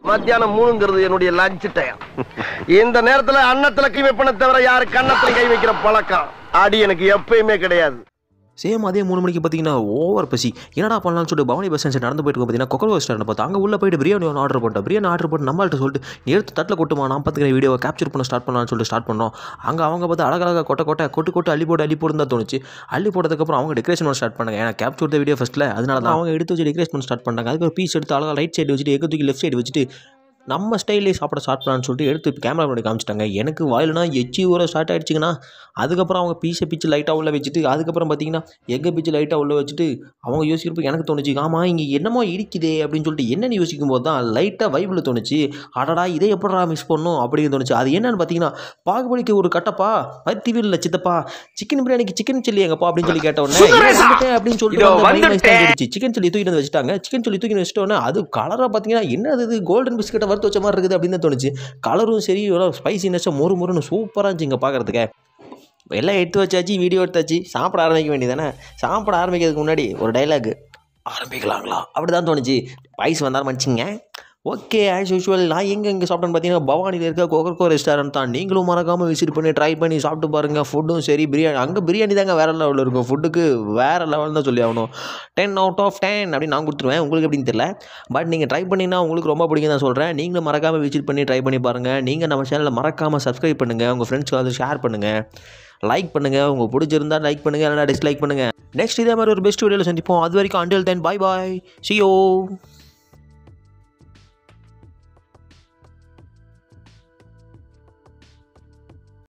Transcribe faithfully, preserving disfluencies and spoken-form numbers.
மத்தியானம் மூணுங்கிறது என்னுடைய lunch time. இந்த நேரத்துல அன்னத்துல கை வைப்பன தவிர யாரு கன்னத்துல கை வைக்கிற பழக்கம் அடி எனக்கு எப்பயுமே கிடையாது. சேம் அதே மூணு மணிக்கு பார்த்தீங்கன்னா ஓவர் பசி என்னடா பண்ணலாம்னு சொல்லிட்டு பவானி பஸ் ஸ்டாண்ட் நடந்து போயிட்டு பார்த்தீங்கன்னா கொக்கரோ ரெஸ்டாரண்ட் பார்த்தா அங்கே உள்ள போயிட்டு பிரியாணி ஒன்று ஆர்டர் பண்ணிட்டோம். பிரியாணி ஆர்டர் பண்ணி நம்மள்ட்ட சொல்லிட்டு எடுத்து தட்டில் கொட்டுமா நான் பார்த்துக்கிற வீடியோவை கேப்சர் பண்ண ஸ்டார்ட் பண்ணலாம்னு சொல்லிட்டு ஸ்டார்ட் பண்ணோம். அங்கே அவங்க பார்த்து அழகழகாக கொட்டை கொட்டை கொட்டு கொட்டு அள்ளி போட்டு அள்ளி போட்டு தான் தோணுச்சு. அள்ளி போட்டதுக்கப்புறம் அவங்க டெக்கரேஷன் ஸ்டார்ட் பண்ணாங்க. ஏன்னா கேப்சர் த வீடியோ ஃபஸ்ட்டில் அதனால தான் அவங்க எடுத்து வச்சு டெக்கரேஷன் ஸ்டார்ட் பண்ணாங்க. அதுக்கு ஒரு பீஸ் எடுத்து அழகாக ரைட் சைடு வச்சுட்டு எக்கு தூக்கி லெஃப்ட் சைடு வச்சுட்டு நம்ம ஸ்டைலே சாப்பிட ஸ்டார்ட் பண்ணலான்னு சொல்லிட்டு எடுத்து கேமரா பண்ணி காமிச்சிட்டாங்க. எனக்கு வாயில்னா எச்சி ஊற ஸ்டார்ட் ஆகிடுச்சிங்கன்னா அதுக்கப்புறம் அவங்க பீஸை பிச்சு லைட்டாக உள்ள வச்சுட்டு அதுக்கப்புறம் பார்த்தீங்கன்னா எக்கை பிச்சு லைட்டாக உள்ள வச்சுட்டு அவங்க யோசிக்கிறப்ப எனக்கு தோணுச்சு ஆமாம் இங்கே என்னமோ இடிக்குதே அப்படின்னு சொல்லிட்டு என்னென்னு யோசிக்கும் போது தான் லைட்டாக வைபிள் தோணுச்சு. அடடா இதை எப்படா மிஸ் பண்ணணும் அப்படின்னு தோணுச்சு. அது என்னன்னு பார்த்தீங்கன்னா பாகுபலிக்கு ஒரு கட்டப்பா டிவியில் சித்தப்பா சிக்கன் பிரியாணிக்கு சிக்கன் சில்லி எங்கப்பா அப்படின்னு சொல்லி கேட்ட உடனே அப்படின்னு சொல்லிட்டு சிக்கன் சில்லி தூக்கி வந்து வச்சுட்டாங்க. சிக்கன் சில்லி தூக்கி வச்சுட்ட உடனே அது கலராக பார்த்தீங்கன்னா என்ன அது கோல்டன் பிஸ்கட்டை வறுத்து வச்ச மாதிரி இருக்குது அப்படின்னு தோணுச்சு. கலரும் சரி ஸ்பைசினஸாக மொறு மொறுன்னு சூப்பராக இருந்துச்சு இங்கே பார்க்குறதுக்கு. எல்லாம் எடுத்து வச்சாச்சு வீடியோ எடுத்தாச்சு சாப்பிட ஆரம்பிக்க வேண்டியதானே. சாப்பிட ஆரம்பிக்கிறதுக்கு முன்னாடி ஒரு டைலாக் ஆரம்பிக்கலாங்களா அப்படி தான் தோணுச்சு. ஸ்பைஸ் வந்தாலும் மன்னிச்சிங்க. ஓகே ஆஸ் யூஷுவல் நான் எங்கே எங்கே சாப்பிட்டேன்னு பார்த்தீங்கன்னா பவானியில் இருக்க கொக்கரக்கோ ரெஸ்டாரண்ட் தான். நீங்களும் மறக்காமல் விசிட் பண்ணி ட்ரை பண்ணி சாப்பிட்டு பாருங்கள். ஃபுட்டும் சரி பிரியாணி அங்கே பிரியாணி தாங்க வேறு லெவலில் இருக்கும். ஃபுட்டுக்கு வேறு லெவல் தான் சொல்லி ஆகணும். டென் அவுட் ஆஃப் டென் அப்படின்னு நான் கொடுத்துருவேன். உங்களுக்கு எப்படின்னு தெரியல பட் நீங்கள் ட்ரை பண்ணிங்கன்னா உங்களுக்கு ரொம்ப பிடிக்கும் தான் சொல்கிறேன். நீங்களும் மறக்காமல் விசிட் பண்ணி ட்ரை பண்ணி பாருங்கள். நீங்கள் நம்ம சேனலில் மறக்காமல் சப்ஸ்கிரைப் பண்ணுங்கள். உங்கள் ஃப்ரெண்ட்ஸ்க்கு வந்து ஷேர் பண்ணுங்கள். லைக் பண்ணுங்கள். உங்களுக்கு பிடிச்சிருந்தால் லைக் பண்ணுங்கள் இல்லைனா டிஸ்லைக் பண்ணுங்கள். நெக்ஸ்ட் இதே மாதிரி ஒரு பெஸ்ட் வீடியோவில் சந்திப்போம். அது வரைக்கும் until then bye bye. see you.